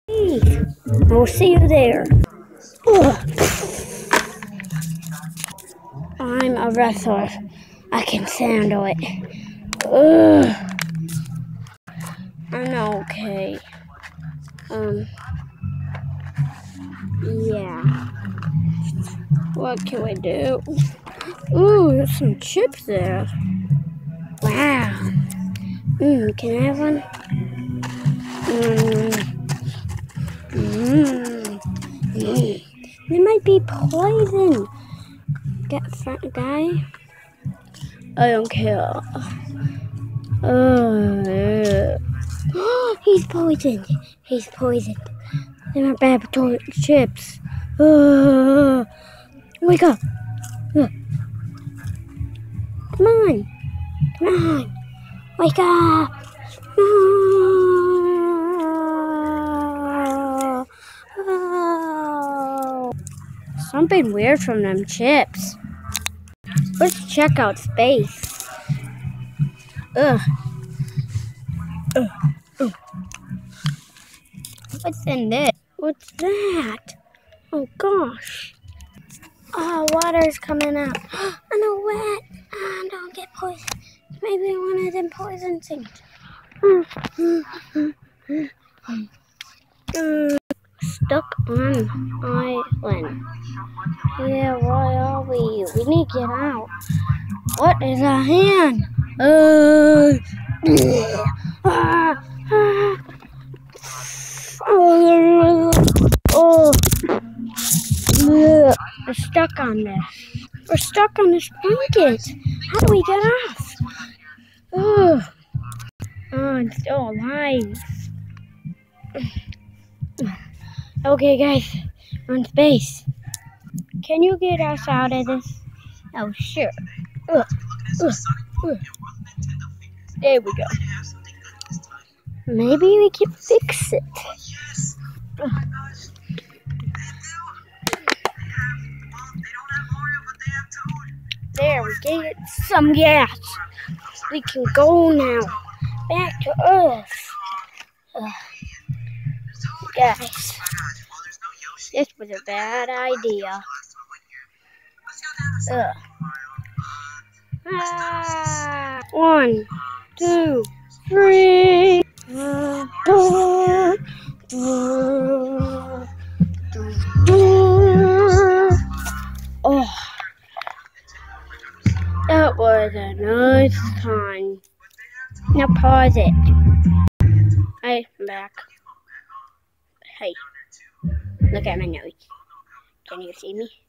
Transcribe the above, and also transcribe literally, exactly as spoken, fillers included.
Hey, we'll see you there. Ugh. I'm a wrestler. I can handle it. Ugh. I'm okay. Um, yeah. What can we do? Ooh, there's some chips there. Wow. Mmm, can I have one? Mmm. Mmm. Mmm. There might be poison. That front guy? I don't care. Uh, he's poisoned. He's poisoned. They're bad potato chips. Uh, wake up. Uh, come on. Come on. Wake up. Oh, oh. Something weird from them chips. Let's check out space. Ugh. Ugh. Ugh. What's in this? What's that? Oh gosh. Oh, water's coming up. I'm all wet. Oh, don't get poisoned. Maybe one of them poison things. Stuck on island. Yeah, why are we? We need to get out. What is a hand? Uh, ah, ah. Oh, oh. We're stuck on this. We're stuck on this blanket. How do we get off? Oh, oh, I'm still alive. Okay, guys, we're in space. Can you get us out of this? Oh, sure. Ugh, ugh, ugh. There we go. Maybe we can fix it. Ugh. There, we get some gas. We can go now. Back to Earth. Ugh. Guys, this was a bad idea. Ugh. Ah. One, two, three. Uh, uh, uh, oh, that was a nice time. Now pause it. Hey, I'm back. Hey, look at my nose. Can you see me?